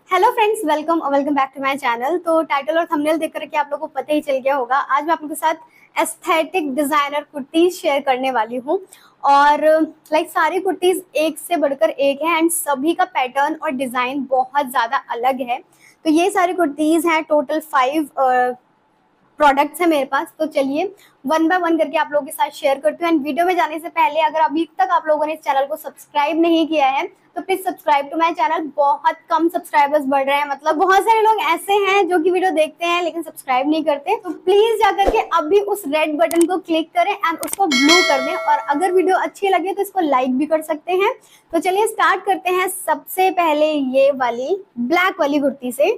Hello friends, welcome back to my channel. तो title और thumbnail देख करके आप लोगों को पता ही चल गया होगा। आज मैं आप लोगों के साथ एस्थेटिक डिजाइनर कुर्तीज शेयर करने वाली हूँ। और सारी कुर्तीज एक से बढ़कर एक है एंड सभी का पैटर्न और डिजाइन बहुत ज्यादा अलग है। तो ये सारी कुर्तीज हैं, टोटल 5 प्रोडक्ट्स है मेरे पास। तो चलिए वन बाय वन करके आप लोगों के साथ शेयर करती हूँ। एंड वीडियो में जाने से पहले अगर अभी तक आप लोगों ने इस चैनल को सब्सक्राइब नहीं किया है तो please subscribe to my channel. बहुत कम सब्सक्राइबर्स बढ़ रहे हैं, मतलब बहुत सारे लोग ऐसे हैं जो कि वीडियो देखते हैं लेकिन सब्सक्राइब नहीं करते। तो प्लीज जाकर के अभी उस रेड बटन को क्लिक करें एंड उसको ब्लू कर दें। और अगर वीडियो अच्छी लगे तो इसको लाइक भी कर सकते हैं। तो चलिए स्टार्ट करते हैं। सबसे पहले ये वाली ब्लैक वाली कुर्ती से।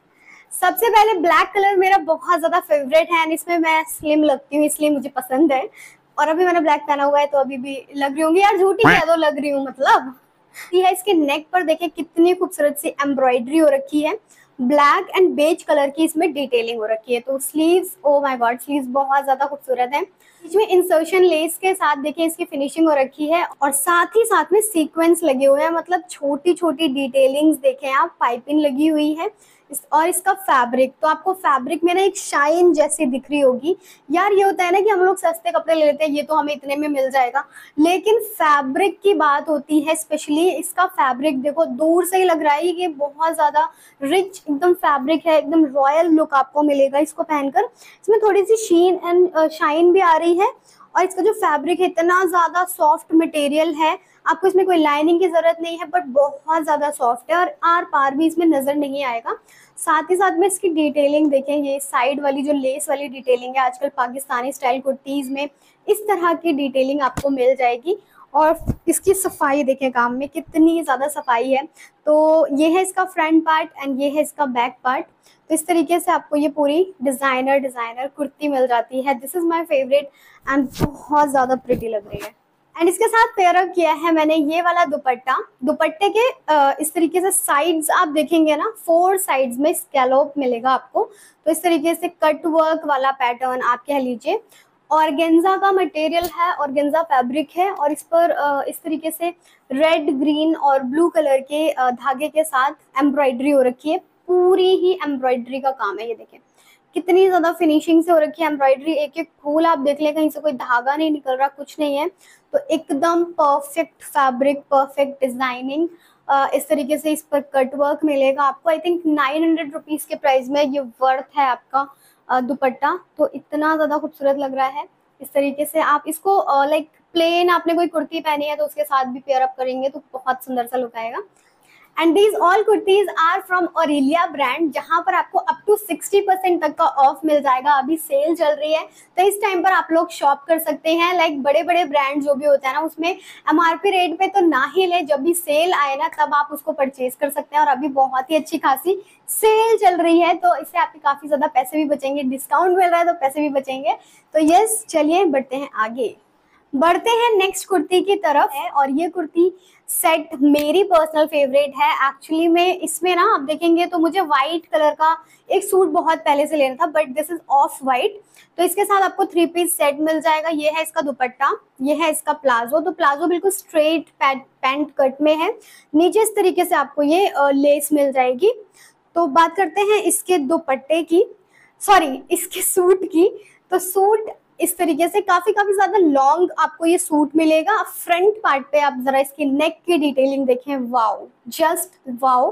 सबसे पहले ब्लैक कलर मेरा बहुत ज्यादा फेवरेट है एंड इसमें मैं स्लिम लगती हूँ इसलिए मुझे पसंद है। और अभी मैंने ब्लैक पहना हुआ है तो अभी भी लग रही होंगी यार, झूठी क्या तो लग रही हूँ मतलब। ये है, इसके नेक पर देखें कितनी खूबसूरत सी एम्ब्रॉयडरी हो रखी है। ब्लैक एंड बेज कलर की इसमें डिटेलिंग हो रखी है। तो sleeves, oh my god, sleeves बहुत ज्यादा खूबसूरत है। बीच में इंसर्शन लेस के साथ देखिए इसकी फिनिशिंग हो रखी है और साथ ही साथ में सीक्वेंस लगे हुए हैं, मतलब छोटी छोटी डिटेलिंग्स देखें आप, पाइपिंग लगी हुई है। और इसका फैब्रिक, तो आपको फैब्रिक में ना एक शाइन जैसी दिख रही होगी। यार ये होता है ना कि हम लोग सस्ते कपड़े ले लेते हैं, ये तो हमें इतने में मिल जाएगा, लेकिन फैब्रिक की बात होती है। स्पेशली इसका फैब्रिक देखो, दूर से ही लग रहा है कि बहुत ज्यादा रिच एकदम फैब्रिक है, एकदम रॉयल लुक आपको मिलेगा इसको पहनकर। इसमें थोड़ी सी शीन एंड शाइन भी आ रही है। और इसका जो फैब्रिक है इतना ज्यादा सॉफ्ट मटेरियल है, आपको इसमें कोई लाइनिंग की जरूरत नहीं है, बट बहुत ज्यादा सॉफ्ट है और आर पार भी इसमें नजर नहीं आएगा। साथ ही साथ में इसकी डिटेलिंग देखें, ये साइड वाली जो लेस वाली डिटेलिंग है, आजकल पाकिस्तानी स्टाइल कुर्तीज में इस तरह की डिटेलिंग आपको मिल जाएगी। और इसकी सफाई देखें, काम में कितनी ज्यादा सफाई है। तो ये है इसका फ्रंट पार्ट एंड ये है इसका बैक पार्ट। तो इस तरीके से आपको ये पूरी डिजाइनर कुर्ती मिल जाती है। This is my favourite and बहुत ज्यादा प्रिटी लग रही है। एंड इसके साथ पेयर अप किया है मैंने ये वाला दुपट्टा। दुपट्टे के इस तरीके से साइड्स आप देखेंगे ना, 4 साइड्स में स्कैलोप मिलेगा आपको। तो इस तरीके से कट वर्क वाला पैटर्न आप कह लीजिए। ऑर्गेन्जा का मटेरियल है, ऑर्गेन्जा फैब्रिक है और इस पर इस तरीके से रेड, ग्रीन और ब्लू कलर के धागे के साथ एम्ब्रॉयडरी हो रखी है। पूरी ही एम्ब्रॉयडरी का काम है। ये देखें कितनी ज्यादा फिनिशिंग से हो रखी है एम्ब्रॉयडरी। एक एक फूल आप देख ले, कहीं से कोई धागा नहीं निकल रहा, कुछ नहीं है। तो एकदम परफेक्ट फैब्रिक, परफेक्ट डिजाइनिंग। इस तरीके से इस पर कट वर्क मिलेगा आपको। आई थिंक 900 रुपीज के प्राइस में ये वर्थ है आपका दुपट्टा। तो इतना ज्यादा खूबसूरत लग रहा है। इस तरीके से आप इसको प्लेन आपने कोई कुर्ती पहनी है तो उसके साथ भी पेयर अप करेंगे तो बहुत सुंदर सा लुक आएगा। And these all kurtis are from Aurelia brand, जहां पर आपको अप टू 60% तक का ऑफ मिल जाएगा। अभी सेल चल रही है तो इस टाइम पर आप लोग शॉप कर सकते हैं। बड़े बड़े ब्रांड जो भी होता है ना, उसमें एमआरपी रेट पे तो ना ही ले, जब भी सेल आए ना तब आप उसको परचेज कर सकते हैं। और अभी बहुत ही अच्छी खासी सेल चल रही है तो इससे आपके काफी ज्यादा पैसे भी बचेंगे, डिस्काउंट मिल रहा है तो पैसे भी बचेंगे। तो यस, चलिए बढ़ते हैं आगे। बढ़ते हैं नेक्स्ट कुर्ती की तरफ है। और ये कुर्ती सेट मेरी पर्सनल फेवरेट है। एक्चुअली में इसमें ना आप देखेंगे तो मुझे व्हाइट कलर का एक सूट बहुत पहले से लेना था, but this is off white. तो इसके साथ आपको 3 पीस सेट मिल जाएगा। ये है इसका दुपट्टा, ये है इसका प्लाजो। तो प्लाजो बिल्कुल स्ट्रेट पैंट कट में है। नीचे इस तरीके से आपको ये लेस मिल जाएगी। तो बात करते हैं इसके दुपट्टे की, सॉरी इसके सूट की। तो सूट इस तरीके से काफी ज्यादा लॉन्ग आपको ये सूट मिलेगा। फ्रंट पार्ट पे आप जरा इसकी नेक की डिटेलिंग देखें, वाओ, जस्ट वाओ।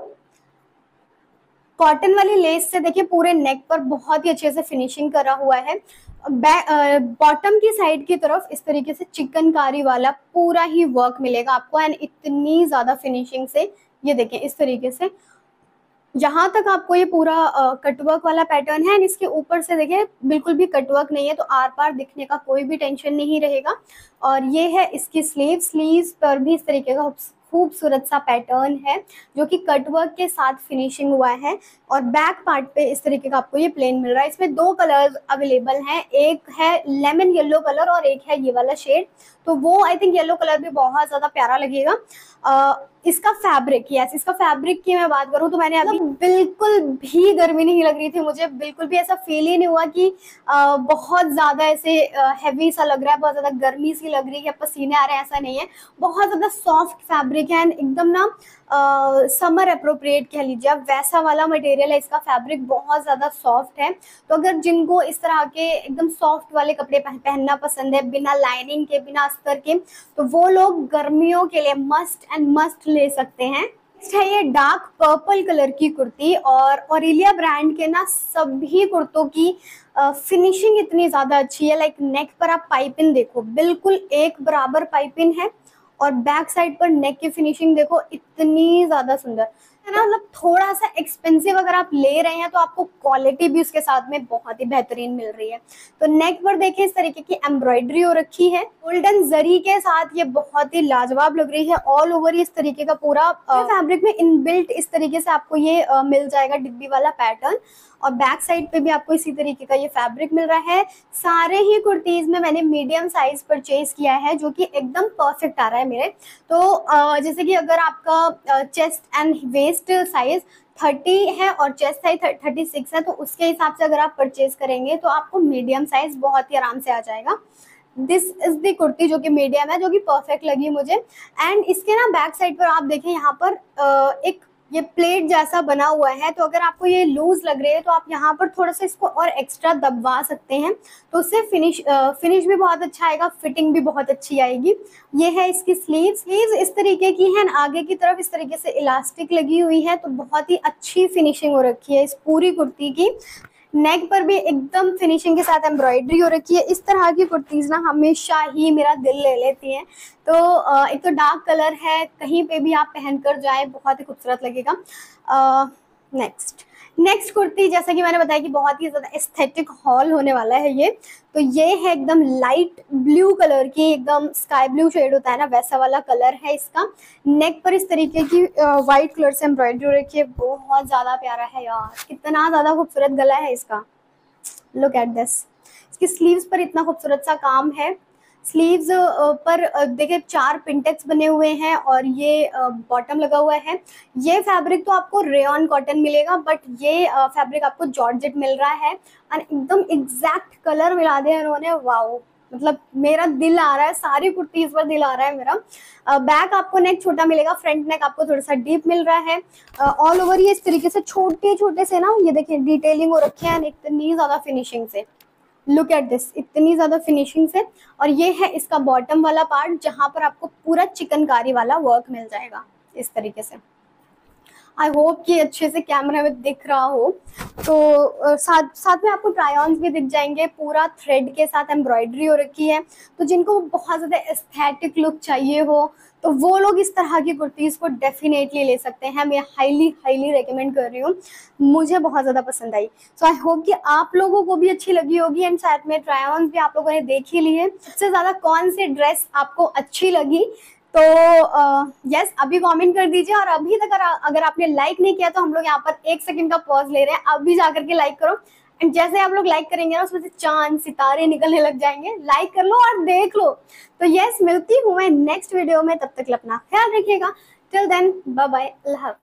कॉटन वाली लेस से देखिए पूरे नेक पर बहुत ही अच्छे से फिनिशिंग करा हुआ है। बॉटम की साइड की तरफ इस तरीके से चिकनकारी वाला पूरा ही वर्क मिलेगा आपको एंड इतनी ज्यादा फिनिशिंग से। ये देखें इस तरीके से जहां तक आपको ये पूरा कटवर्क वाला पैटर्न है, इसके ऊपर से देखिए बिल्कुल भी कटवर्क नहीं है, तो आर पार दिखने का कोई भी टेंशन नहीं रहेगा। और ये है इसकी स्लीव्स पर भी इस तरीके का खूबसूरत सा पैटर्न है जो कि कटवर्क के साथ फिनिशिंग हुआ है। और बैक पार्ट पे इस तरीके का आपको ये प्लेन मिल रहा है। इसमें 2 कलर अवेलेबल हैं, एक है लेमन येलो कलर और एक है ये वाला शेड। तो वो आई थिंक येलो कलर भी बहुत ज्यादा प्यारा लगेगा। इसका फैब्रिक, यस, इसका फैब्रिक की मैं बात करूं तो मैंने अभी बिल्कुल भी गर्मी नहीं लग रही थी मुझे, बिल्कुल भी ऐसा फील ही नहीं हुआ कि बहुत ज्यादा ऐसे हैवी सा लग रहा है, बहुत ज्यादा गर्मी सी लग रही है, पसीने आ रहे हैं, ऐसा नहीं है। बहुत ज्यादा सॉफ्ट फैब्रिक है एंड एकदम ना समर अप्रोप्रिएट कह लीजिए आप, वैसा वाला मटेरियल है इसका। फैब्रिक बहुत ज्यादा सॉफ्ट है, तो अगर जिनको इस तरह के एकदम सॉफ्ट वाले कपड़े पहनना पसंद है बिना लाइनिंग के, बिना अस्तर के, तो वो लोग गर्मियों के लिए मस्ट एंड मस्ट ले सकते हैं। है ये डार्क पर्पल कलर की कुर्ती, और ऑरेलिया ब्रांड के ना सभी कुर्तों की फिनिशिंग इतनी ज्यादा अच्छी है। लाइक नेक पर आप पाइपिंग देखो, बिल्कुल एक बराबर पाइपिंग है, और बैक साइड पर नेक की फिनिशिंग देखो, इतनी ज्यादा सुंदर है ना। मतलब थोड़ा सा एक्सपेंसिव अगर आप ले रहे हैं तो आपको क्वालिटी भी उसके साथ में बहुत ही बेहतरीन मिल रही है। तो नेक पर देखें इस तरीके की एम्ब्रॉयडरी हो रखी है गोल्डन जरी के साथ, ये बहुत ही लाजवाब लग रही है। ऑल ओवर इस तरीके का पूरा फैब्रिक में इनबिल्ट इस तरीके से आपको ये मिल जाएगा डिब्बी वाला पैटर्न, और बैक साइड पे भी आपको इसी तरीके का ये फैब्रिक मिल रहा है। सारे ही कुर्तीज में मैंने मीडियम साइज परचेज किया है, जो कि एकदम परफेक्ट आ रहा है मेरे। तो जैसे कि अगर आपका चेस्ट एंड वेस्ट साइज 30 है और चेस्ट साइज 36 है, तो उसके हिसाब से अगर आप परचेज करेंगे तो आपको मीडियम साइज बहुत ही आराम से आ जाएगा। दिस इज द कुर्ती जो कि मीडियम है, जो कि परफेक्ट लगी मुझे। एंड इसके ना बैक साइड पर आप देखें, यहाँ पर एक ये प्लेट जैसा बना हुआ है, तो अगर आपको ये लूज लग रही है तो आप यहाँ पर थोड़ा सा इसको और एक्स्ट्रा दबवा सकते हैं, तो उससे फिनिश भी बहुत अच्छा आएगा, फिटिंग भी बहुत अच्छी आएगी। ये है इसकी स्लीव्स इस तरीके की है, आगे की तरफ इस तरीके से इलास्टिक लगी हुई है, तो बहुत ही अच्छी फिनिशिंग हो रखी है इस पूरी कुर्ती की। नेक पर भी एकदम फिनिशिंग के साथ एम्ब्रॉयडरी हो रखी है। इस तरह की कुर्तीज ना हमेशा ही मेरा दिल ले लेती हैं। तो एक तो डार्क कलर है, कहीं पे भी आप पहन कर जाए बहुत ही खूबसूरत लगेगा। नेक्स्ट कुर्ती, जैसा कि मैंने बताया कि बहुत ही ज़्यादा एस्थेटिक हॉल होने वाला है ये। तो ये है एकदम लाइट ब्लू कलर की, एकदम स्काई ब्लू शेड होता है ना, वैसा वाला कलर है इसका। नेक पर इस तरीके की वाइट कलर से एम्ब्रॉयडरी हो रखी है, बहुत ज़्यादा प्यारा है यार, कितना ज़्यादा खूबसूरत गला है इसका। Look at this. इसकी स्लीव्स पर इतना खूबसूरत सा काम है। स्लीव्स पर देखिए 4 पिंटेक्स बने हुए हैं, और ये बॉटम लगा हुआ है। ये फैब्रिक तो आपको रेयॉन कॉटन मिलेगा, बट ये फैब्रिक आपको जॉर्जेट मिल रहा है, और एकदम एग्जैक्ट कलर मिला दिया इन्होंने। वाओ, मतलब मेरा दिल आ रहा है, सारी कुर्तीज पर दिल आ रहा है मेरा। बैक आपको नेक छोटा मिलेगा, फ्रंट नेक आपको थोड़ा सा डीप मिल रहा है। ऑल ओवर ये इस तरीके से छोटे छोटे से ना, ये देखिए डिटेलिंग हो रखी है इतनी ज्यादा फिनिशिंग से। लुक एट दिस, इतनी ज्यादा फिनिशिंग से। और ये है इसका बॉटम वाला पार्ट, जहां पर आपको पूरा चिकनकारी वाला वर्क मिल जाएगा इस तरीके से। आई होप कि अच्छे से कैमरा में दिख रहा हो। तो साथ में आपको ट्राई ऑन्स भी दिख जाएंगे, पूरा थ्रेड के साथ एम्ब्रॉयडरी हो रखी है। तो जिनको बहुत ज़्यादा एस्थेटिक लुक चाहिए हो, तो वो लोग इस तरह की कुर्तीज़ को डेफिनेटली ले सकते हैं। मैं हाईली रेकमेंड कर रही हूँ, मुझे बहुत ज़्यादा पसंद आई। सो आई होप कि आप लोगों को भी अच्छी लगी होगी, एंड साथ में ट्राई ऑन्स भी आप लोगों ने देख ही लिए। सबसे ज़्यादा कौन सी ड्रेस आपको अच्छी लगी, तो यस अभी कमेंट कर दीजिए। और अभी तक अगर आपने लाइक नहीं किया, तो हम लोग यहाँ पर 1 सेकंड का पॉज ले रहे हैं, अभी जाकर के लाइक करो। एंड जैसे आप लोग लाइक करेंगे ना, उसमें से चांद सितारे निकलने लग जाएंगे। लाइक कर लो और देख लो। तो यस, मिलती हूँ मैं नेक्स्ट वीडियो में, तब तक अपना ख्याल रखिएगा। टिल देन बाय बाय, अल्लाह हाफ़िज़।